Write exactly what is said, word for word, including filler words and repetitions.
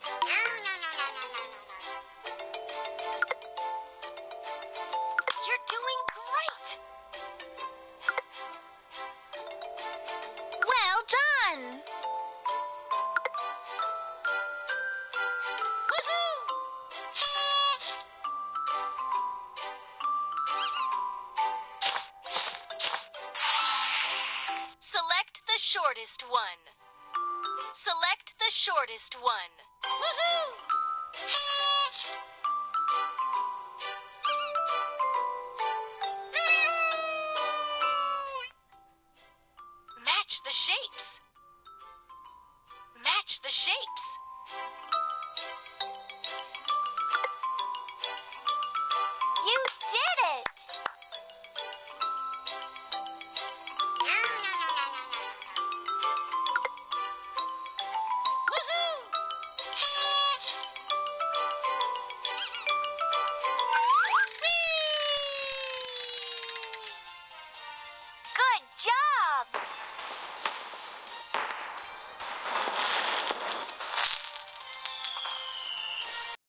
You're doing great! Well done! Select the shortest one. Select the shortest one. Woohoo! Match the shapes. Match the shapes.